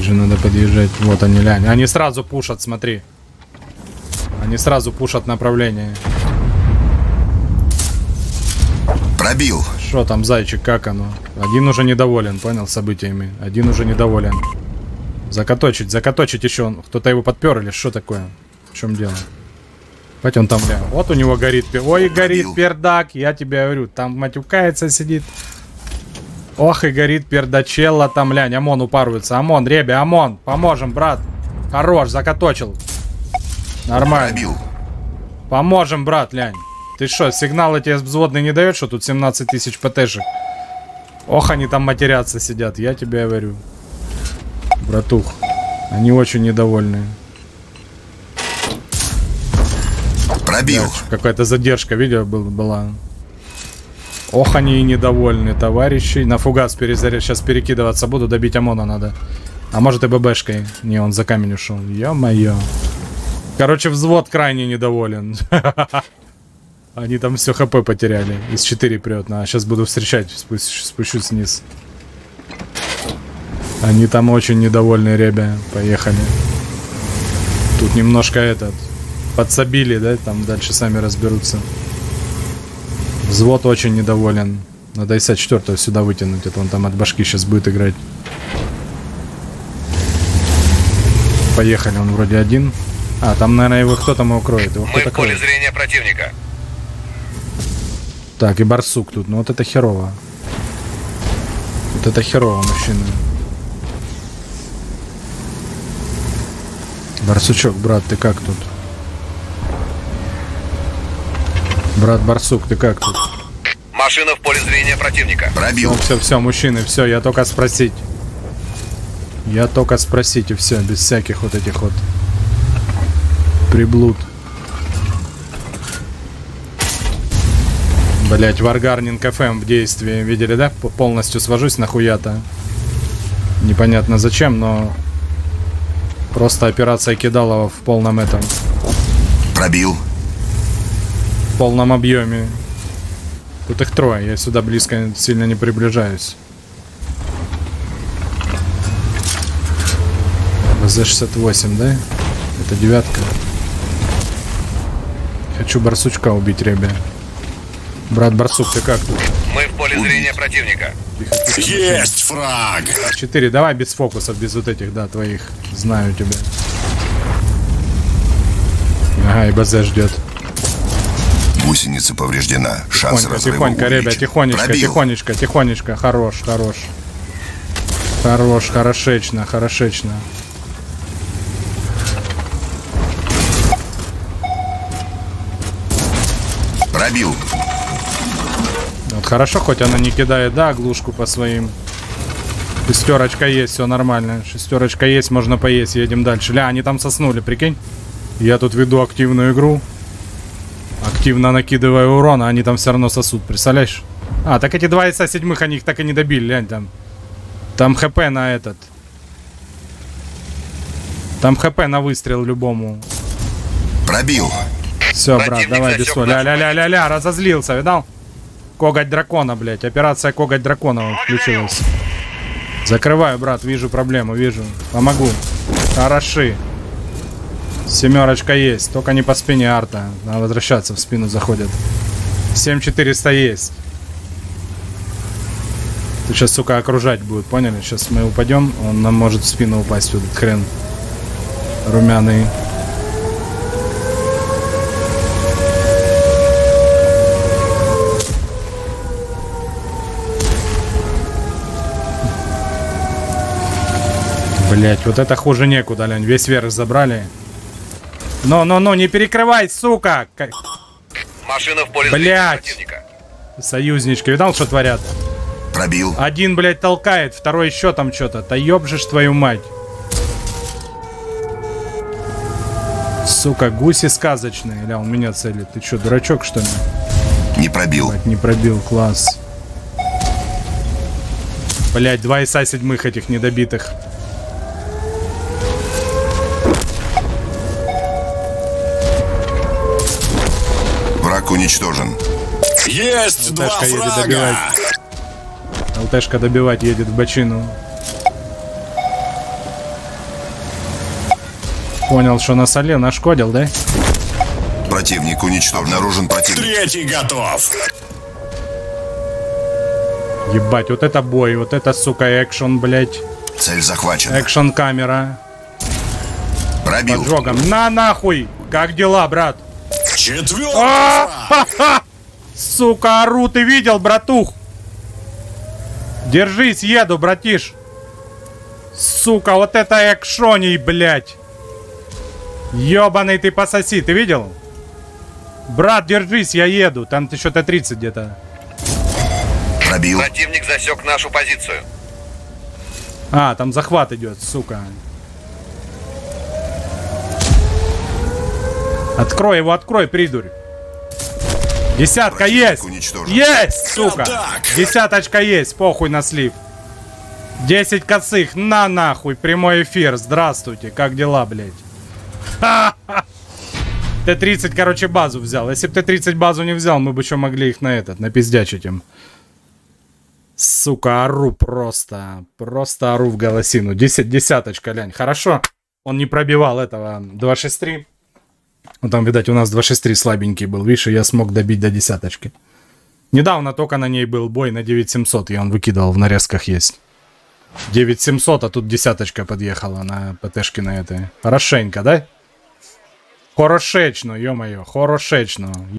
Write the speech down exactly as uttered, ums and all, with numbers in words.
Ближе надо подъезжать. Вот они, лянь. Они сразу пушат, смотри. Они сразу пушат направление. Пробил. Что там, зайчик, как оно? Один уже недоволен, понял, событиями. Один уже недоволен. Закаточить, закаточить еще. Кто-то его подпер или что такое? В чем дело? Хоть он там, бля. Вот у него горит. Ой, горит пердак. Я тебе говорю, там матюкается, сидит. Ох, и горит пердачелла там, лянь. ОМОН упарывается. ОМОН, ребя, ОМОН. Поможем, брат. Хорош, закаточил. Нормально. Пробил. Поможем, брат, лянь. Ты что, сигналы тебе взводный не дает, что тут семнадцать тысяч ПТшек? Ох, они там матерятся сидят, я тебе говорю. Братух, они очень недовольны. Пробил. Какая-то задержка, видео был, была. Ох, они и недовольны, товарищи. На фугас перезаряд. Сейчас перекидываться буду, добить ОМОНа надо. А может и ББшкой. Не, он за камень ушел. Ё-моё. Короче, взвод крайне недоволен. Они там все ХП потеряли. Из четыре прет. А сейчас буду встречать. Спущусь, спущусь вниз. Они там очень недовольны, ребя. Поехали. Тут немножко этот... Подсобили, да? Там дальше сами разберутся. Взвод очень недоволен. Надо эс четыре сюда вытянуть. Это он там от башки сейчас будет играть. Поехали. Он вроде один. А, там, наверное, его кто там укроет. Его Мы в поле зрения противника. Так, и барсук тут. Ну вот это херово. Вот это херово, мужчина. Барсучок, брат, ты как тут? Брат Барсук, ты как тут? Машина в поле зрения противника. Пробил. Ну, все, все, мужчины, все, я только спросить. Я только спросить, и все, без всяких вот этих вот приблуд. Блять, Варгарнинг эф эм в действии. Видели, да? Полностью свожусь нахуя-то. Непонятно зачем, но просто операция Кидалова в полном этом. Пробил. В полном объеме. Тут их трое, я сюда близко сильно не приближаюсь. ВЗ шестьдесят восемь, да? Это девятка. Хочу барсучка убить, ребят. Брат Барсук, ты как тут? Мы в поле зрения противника. Тихо, тихо. Есть фраг. Четыре, давай без фокусов, без вот этих, да, твоих. Знаю тебя. Ага, и БЗ ждет. Гусеница повреждена. Шанс Тихонько, разрыва тихонько, увеличен. ребят, тихонечко, Пробил. тихонечко, тихонечко. Хорош, хорош. Хорош, хорошечно, хорошечно. Пробил. Вот хорошо, хоть она не кидает, да, оглушку по своим. Шестерочка есть, все нормально. Шестерочка есть, можно поесть, едем дальше. Ля, они там соснули, прикинь. Я тут веду активную игру. Активно накидываю урон, а они там все равно сосут, представляешь? А, так эти два эс семь, они их так и не добили, лянь там. Там хп на этот. Там хп на выстрел любому. Пробил. Все, брат, Противник давай без засек соли. Ля-ля-ля-ля-ля, разозлился, видал? Коготь дракона, блядь. Операция Коготь дракона включилась. Закрываю, брат, вижу проблему, вижу. Помогу. Хороши. Семерочка есть, только не по спине арта. Надо возвращаться, в спину заходят. семь четыреста есть. Тут сейчас, сука, окружать будет, поняли? Сейчас мы упадем, он нам может в спину упасть, вот этот хрен. Румяный. Блять, вот это хуже некуда, лянь. Весь верх забрали. Но-но-но, не перекрывай, сука! Машина в поле зрения Блять! противника. Союзнички, видал, что творят? Пробил. Один, блядь, толкает, второй еще там что-то. Да ёбжешь твою мать. Сука, гуси сказочные. Ля, он меня целит. Ты что, дурачок, что ли? Не пробил. Блядь, не пробил, класс. Блядь, два эс семь этих недобитых. Враг уничтожен. Есть два ЛТшка едет фрага. добивать. ЛТшка добивать едет в бочину. Понял, что насолил, нашкодил, да? Противник уничтожен. Обнаружен противник. Третий готов. Ебать, вот это бой, вот это, сука, экшен, блядь. Цель захвачена. Экшен камера. Пробил. Поджогом. На нахуй! Как дела, брат? Четвертый. Сука, ору, ты видел, братух? Держись, еду, братиш. Сука, вот это экшоний, блядь. Ёбаный ты пососи, ты видел? Брат, держись, я еду. Там ты что-то тридцать где-то. Пробил. Противник засек нашу позицию. А, там захват идет, сука. Открой его, открой, придурь. Десятка Противник есть! уничтожен. Есть, сука! Так. Десяточка есть, похуй на слив. Десять косых, на нахуй, прямой эфир. Здравствуйте, как дела, блядь? Т тридцать, короче, базу взял. Если бы Т тридцать базу не взял, мы бы еще могли их на этот, напиздячить им. Сука, ору просто. Просто ору в голосину. Десять, десяточка, лянь. Хорошо. Он не пробивал этого два шесть три. Ну там, видать, у нас два шесть три слабенький был. Видишь, и я смог добить до десяточки. Недавно только на ней был бой на девять семьсот. Я он выкидывал, в нарезках есть. девять семьсот, а тут десяточка подъехала на ПТшке на этой. Хорошенько, да? Хорошечно, ё-моё, хорошечно.